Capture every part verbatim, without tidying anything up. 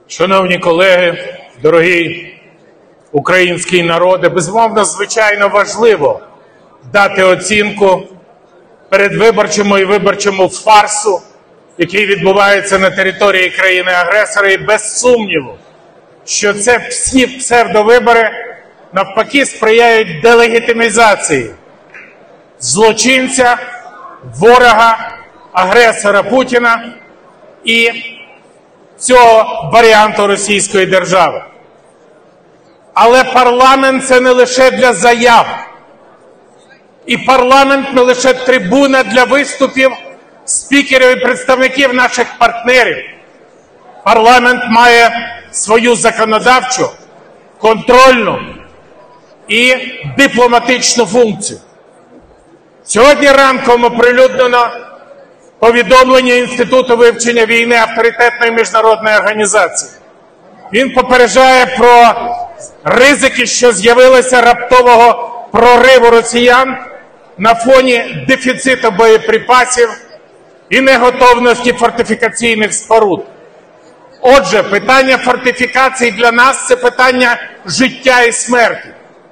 Шановні колеги, дорогий український народе, безумовно, звичайно важливо дати оцінку передвиборчому і виборчому фарсу, який відбувається на території країни-агресора, і без сумніву, що це всі псевдовибори навпаки сприяють делегітимізації злочинця, ворога, агресора Путіна і цього варіанту російської держави. Але парламент – це не лише для заяв. І парламент не лише трибуна для виступів спікерів і представників наших партнерів. Парламент має свою законодавчу, контрольну і дипломатичну функцію. Сьогодні ранком оприлюднено повідомлення Інституту вивчення війни авторитетної міжнародної організації. Він попереджає про ризики, що з'явилися раптового прориву росіян на фоні дефіциту боєприпасів і неготовності фортифікаційних споруд. Отже, питання фортифікацій для нас – це питання життя і смерті.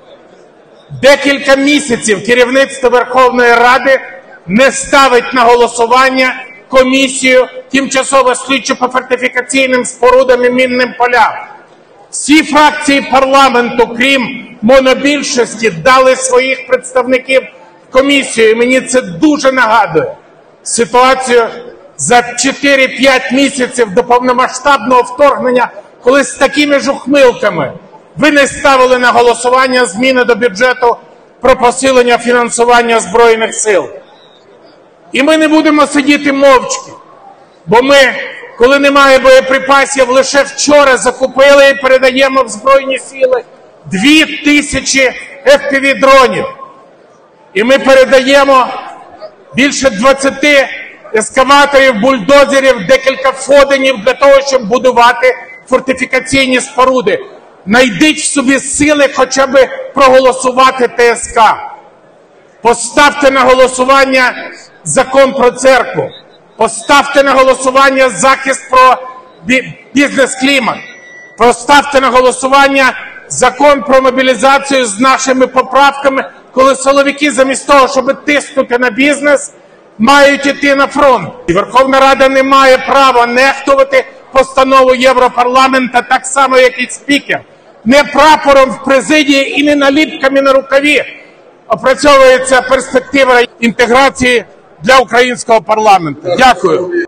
Декілька місяців керівництво Верховної Ради не ставить на голосування комісію тимчасово слідчу по фортифікаційним спорудам і мінним полям. Всі фракції парламенту, крім монобільшості, дали своїх представників в комісію. І мені це дуже нагадує ситуацію за чотири-п'ять місяців до повномасштабного вторгнення, коли з такими ж ухмилками ви не ставили на голосування зміни до бюджету про посилення фінансування Збройних сил. І ми не будемо сидіти мовчки, бо ми, коли немає боєприпасів, лише вчора закупили і передаємо в Збройні сили дві тисячі еф пі ві-дронів. І ми передаємо більше двадцяти ескаваторів, бульдозерів, декілька фоденів для того, щоб будувати фортифікаційні споруди. Найдіть в собі сили хоча б проголосувати те ес ка. Поставте на голосування закон про церкву. Поставте на голосування захист про бізнес-клімат. Поставте на голосування закон про мобілізацію з нашими поправками, коли силовики замість того, щоб тиснути на бізнес, мають іти на фронт. І Верховна Рада не має права нехтувати постанову Європарламента так само, як і спікер. Не прапором в президії і не наліпками на рукаві опрацьовується перспектива інтеграції для українського парламенту. Дякую.